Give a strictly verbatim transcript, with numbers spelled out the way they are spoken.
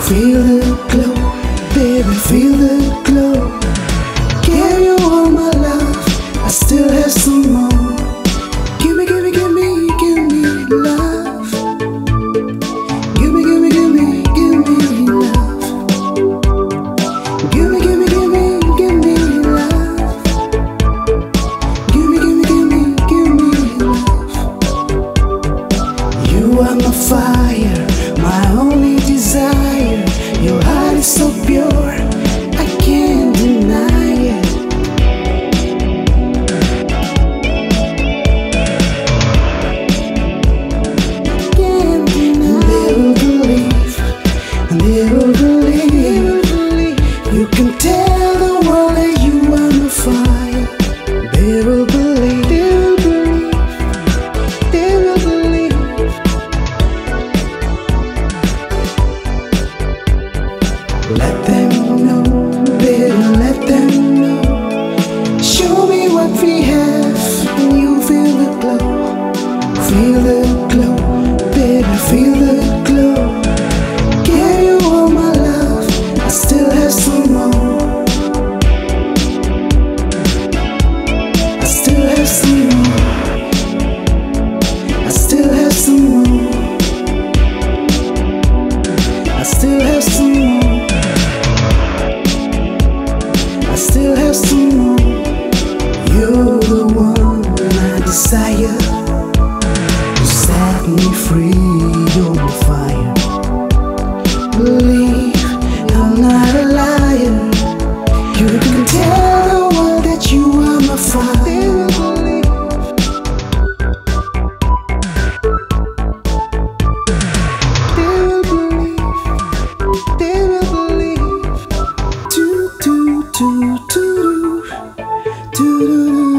Feel the glow, baby, feel the glow. Give you all my love, I still have some more. Give me, give me, give me, give me love. Give me, give me, give me, give me love. Give me, give me, give me, give me love. Give me, give me, give me, give me love. You are my fire, my only desire. Your heart is so pure, I can't deny it. Can't deny. They will believe, they will believe. You can tell the world that you are my fire. They will believe, they will believe, they will believe. Let them know, baby, let them know. Show me what we have, and you feel the glow. Feel the glow, baby, feel the glow. Give you all my love, I still have some more. I still have some more. I still have some more. I still have some more. I still have some more. You're the one I desire. You set me free, you're my fire. Believe I'm not a liar. You can tell the world that you are my fire. They will believe, they will believe. Do, do, do, do, do, do, do.